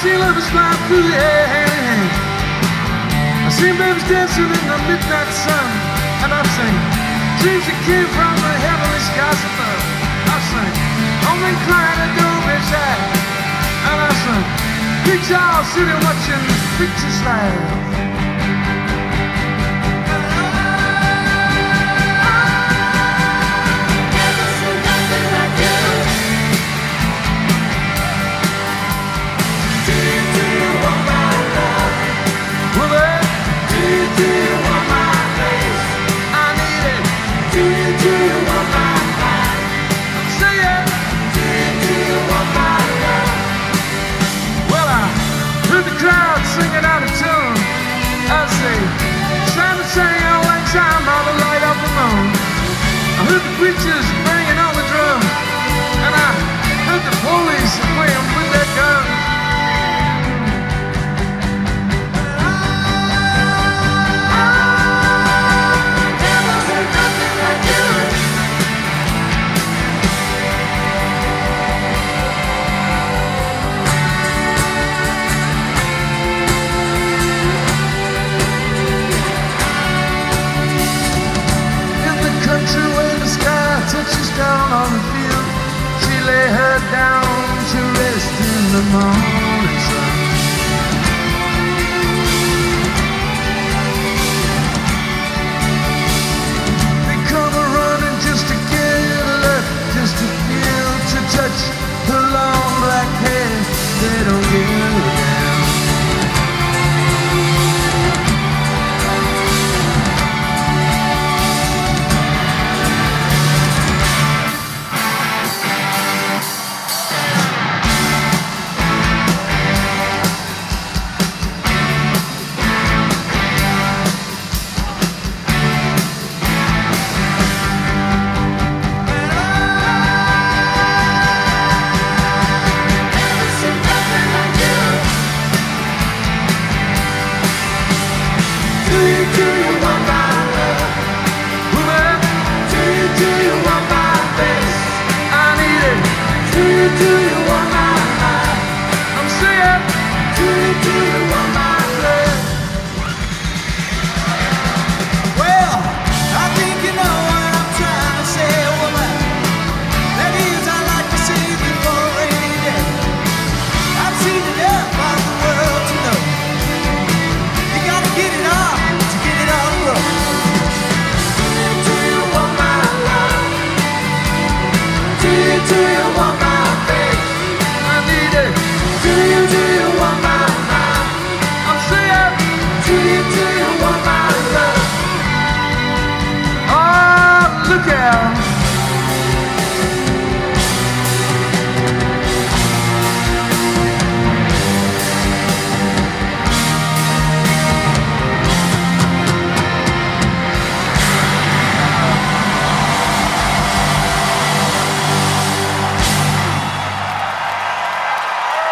seen lovers fly through the air, hand in hand. I seen babies dancing in the midnight sun. And I sang dreams that came from the heavenly skies above. I sang home and crying at the bedside. And I sang pigs all sitting watching pictures slide. Crowd singing out of tune. I say, Simon sang all that time by the light of the moon. I heard the preachers banging on the drum, and I heard the police playing with their guns. Touches down on the field, she lay her down to rest in the morning sun. They come a-running just to get her, just to feel, to touch her long black hair. They don't give her down. Do you want my